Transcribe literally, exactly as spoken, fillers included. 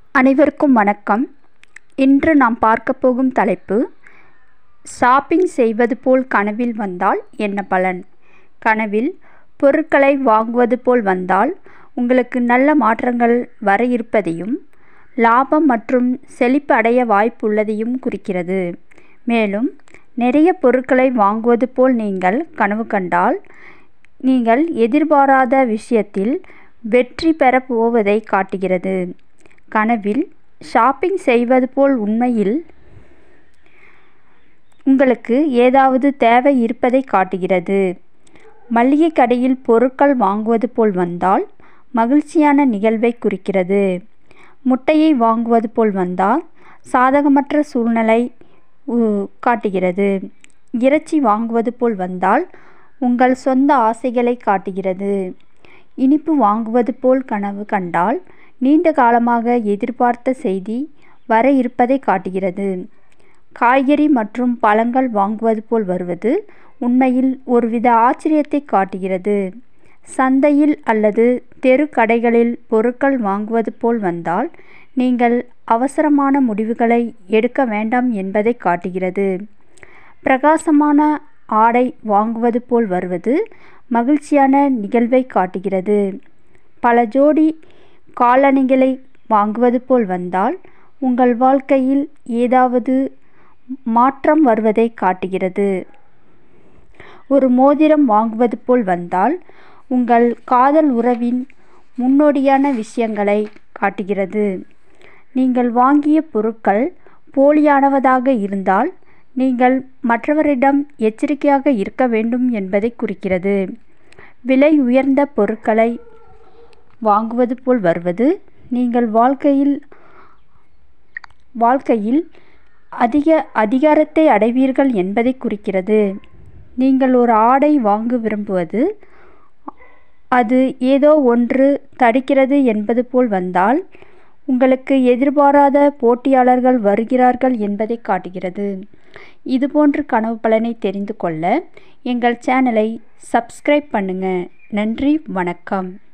அனைவருக்கும் வணக்கம். இன்று நாம் பார்க்க போகும் தலைப்பு, ஷாப்பிங் செய்வது போல் கனவில் வந்தால் என்ன பலன்? கனவில் பொருட்களை வாங்குவது போல் வந்தால் உங்களுக்கு நல்ல மாற்றங்கள் வர இருப்பதையும் லாபம் மற்றும் செழிப்பு அடைய வாய்ப்புள்ளதையும் குறிக்கிறது. மேலும் நிறைய பொருட்களை வாங்குவது போல் நீங்கள் கனவு கண்டால் நீங்கள் எதிர்பாராத விஷயத்தில் வெற்றி பெறப் போவதை காட்டுகிறது. கனவில் ஷாப்பிங் செய்வது போல் உண்மையில் உங்களுக்கு ஏதாவது தேவை இருப்பதை காட்டுகிறது. மளிகை கடையில் பொருட்கள் வாங்குவது போல் வந்தால் மகிழ்ச்சியான நிகழ்வை குறிக்கிறது. முட்டையை வாங்குவது போல் வந்தால் சாதகமற்ற சூழ்நிலை காட்டுகிறது. இறைச்சி வாங்குவது போல் வந்தால் உங்கள் சொந்த ஆசைகளை காட்டுகிறது. இனிப்பு வாங்குவது போல் கனவு கண்டால் நீண்ட காலமாக எதிர்பார்த்த செய்தி வர இருப்பதை காட்டுகிறது. காய்கறி மற்றும் பழங்கள் வாங்குவது போல் வருவது உண்மையில் ஒருவித ஆச்சரியத்தை காட்டுகிறது. சந்தையில் அல்லது தெரு கடைகளில் பொருட்கள் வாங்குவது போல் வந்தால் நீங்கள் அவசரமான முடிவுகளை எடுக்க வேண்டாம் என்பதை காட்டுகிறது. பிரகாசமான ஆடை வாங்குவது போல் வருவது மகிழ்ச்சியான நிகழ்வை காட்டுகிறது. பல ஜோடி காலணிகளை வாங்குவது போல் வந்தால் உங்கள் வாழ்க்கையில் ஏதாவது மாற்றம் வருவதை காட்டுகிறது. ஒரு மோதிரம் வாங்குவது போல் வந்தால் உங்கள் காதல் உறவின் முன்னோடியான விஷயங்களை காட்டுகிறது. நீங்கள் வாங்கிய பொருட்கள் போலியானதாக இருந்தால் நீங்கள் மற்றவரிடம் எச்சரிக்கையாக இருக்க வேண்டும் என்பதை குறிக்கிறது. விலை உயர்ந்த பொருட்களை வாங்குவது போல் வருவது நீங்கள் வாழ்க்கையில் வாழ்க்கையில் அதிக அதிகாரத்தை அடைவீர்கள் என்பதை குறிக்கிறது. நீங்கள் ஒரு ஆடை வாங்க விரும்புவது அது ஏதோ ஒன்று தடுக்கிறது என்பது போல் வந்தால் உங்களுக்கு எதிர்பாராத போட்டியாளர்கள் வருகிறார்கள் என்பதை காட்டுகிறது. இதுபோன்ற கனவு பலனை தெரிந்து கொள்ள எங்கள் சேனலை சப்ஸ்கிரைப் பண்ணுங்க. நன்றி, வணக்கம்.